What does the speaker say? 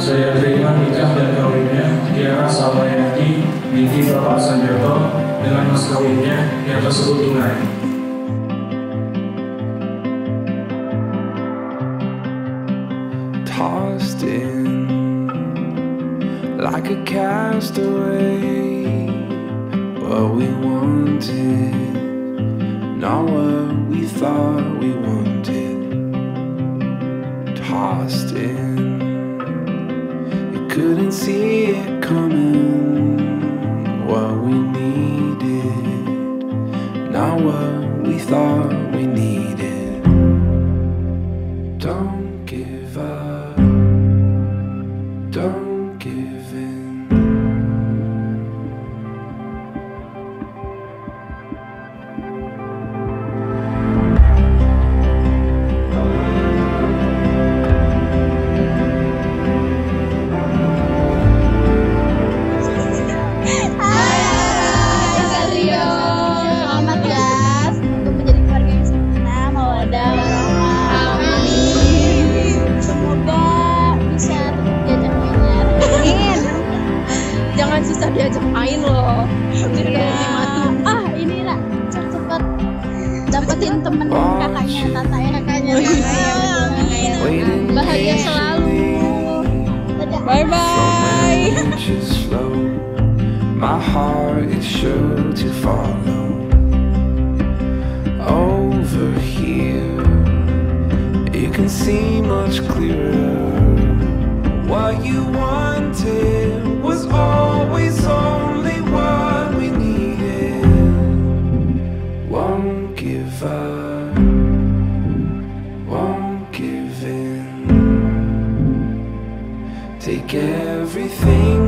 Saya terima nikah dan kawinnya Tiara Salmayati binti Bapak Sanjoto dengan mas kawinnya yang tersebut tunai. Tossed in like a castaway, what we wanted, not what we thought we wanted. Tossed in, couldn't see it coming. What we needed, not what we thought we needed. Don't give up, don't give in. Susah diajak main loh. Ini lah cepet dapetin temen kakaknya Tata ya. Bahagia selalu. Bye bye. My heart is sure to follow. Over here, you can see much clearer. What you wanted was always only what we needed. Won't give up, won't give in. Take everything